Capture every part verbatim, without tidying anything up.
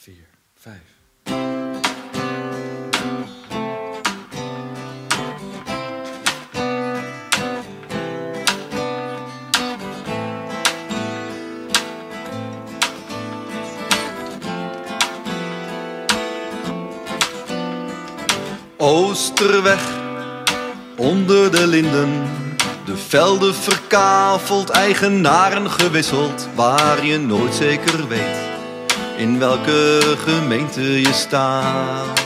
vier, vijf. Oosterweg, onder de linden, de velden verkaveld, eigenaren gewisseld, waar je nooit zeker weet in welke gemeente je staat.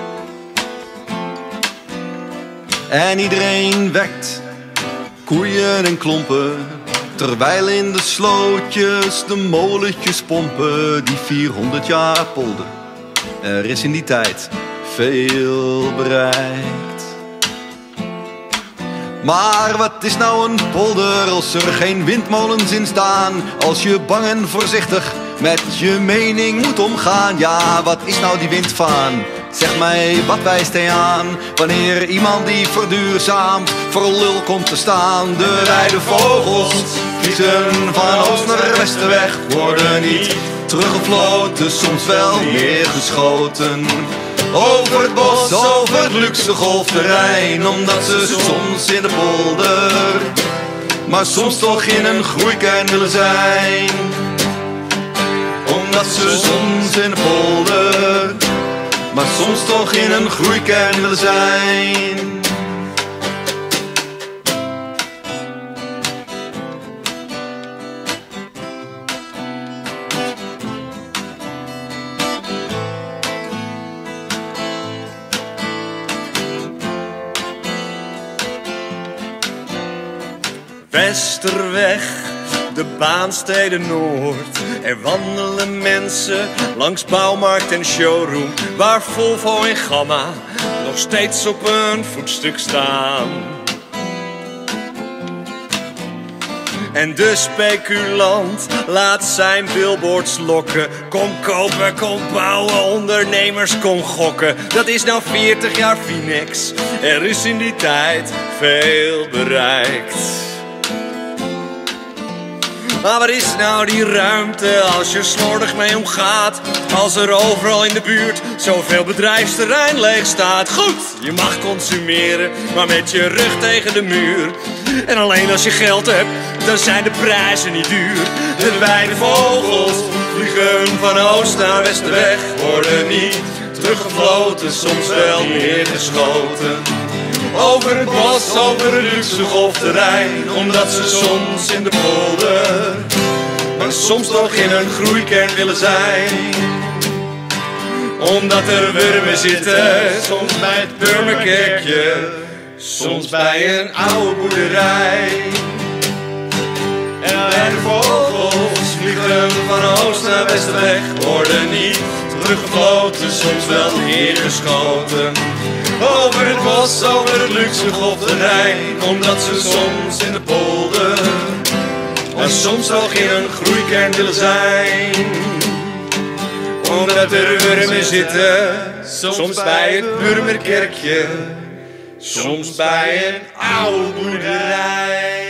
En iedereen wekt koeien en klompen, terwijl in de slootjes de molentjes pompen. Die vierhonderd jaar polder, er is in die tijd veel bereikt. Maar wat is nou een polder als er geen windmolens in staan? Als je bang en voorzichtig met je mening moet omgaan. Ja, wat is nou die windvaan? Zeg mij, wat wijst hij aan? Wanneer iemand die verduurzaamt voor lul komt te staan. De wijde vogels vliegen van oost naar westen weg, worden niet teruggefloten, soms wel neergeschoten. Over het bos, over het luxe golfterrein, omdat ze soms in de polder, maar soms toch in een groeikern willen zijn. Omdat ze soms in de polder, maar soms toch in een groeikern willen zijn. Westerweg, de Baanstede Noord. Er wandelen mensen langs bouwmarkt en showroom, waar Volvo en Gamma nog steeds op een voetstuk staan. En de speculant laat zijn billboards lokken. Kom kopen, kom bouwen, ondernemers, kom gokken. Dat is nou veertig jaar Finex, er is in die tijd veel bereikt. Maar wat is nou die ruimte als je er slordig mee omgaat? Als er overal in de buurt zoveel bedrijfsterrein leeg staat. Goed, je mag consumeren, maar met je rug tegen de muur. En alleen als je geld hebt, dan zijn de prijzen niet duur. De wijde vogels vliegen van oost naar westen weg, worden niet teruggefloten, soms wel neergeschoten. Over het bos, over het luxe golfterrein, omdat ze soms in de polder, maar soms toch in een groeikern willen zijn. Omdat er wurmen zitten, soms bij het Purmerkerkje, soms bij een oude boerderij. En de vogels vliegen van oost naar west weg, worden niet teruggefloten, soms wel neergeschoten. Over het bos, over het luxe golfterrein, omdat ze soms in de polder, maar soms toch in een groeikern willen zijn. Omdat er wurmen zitten, soms bij het Purmerkerkje, soms bij een oude boerderij.